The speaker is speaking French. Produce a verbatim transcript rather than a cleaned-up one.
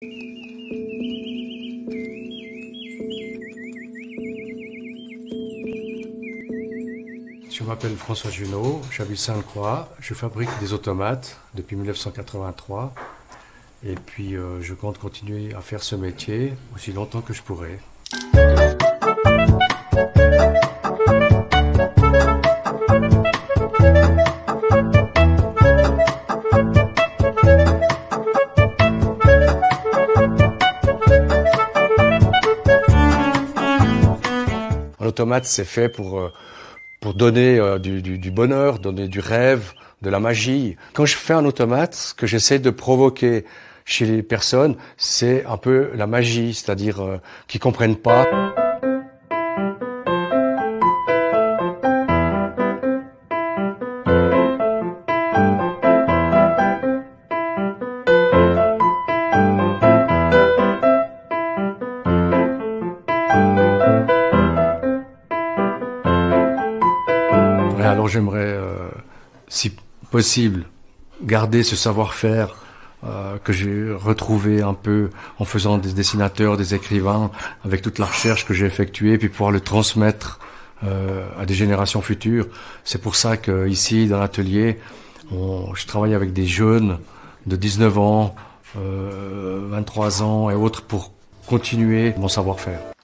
Je m'appelle François Junot, j'habite Sainte-Croix, je fabrique des automates depuis mille neuf cent quatre-vingt-trois et puis euh, je compte continuer à faire ce métier aussi longtemps que je pourrai. Un automate, c'est fait pour, euh, pour donner euh, du, du, du bonheur, donner du rêve, de la magie. Quand je fais un automate, ce que j'essaie de provoquer chez les personnes, c'est un peu la magie, c'est-à-dire euh, qu'ils comprennent pas. Alors j'aimerais, euh, si possible, garder ce savoir-faire euh, que j'ai retrouvé un peu en faisant des dessinateurs, des écrivains, avec toute la recherche que j'ai effectuée, puis pouvoir le transmettre euh, à des générations futures. C'est pour ça que ici, dans l'atelier, on, je travaille avec des jeunes de dix-neuf ans, euh, vingt-trois ans et autres pour continuer mon savoir-faire.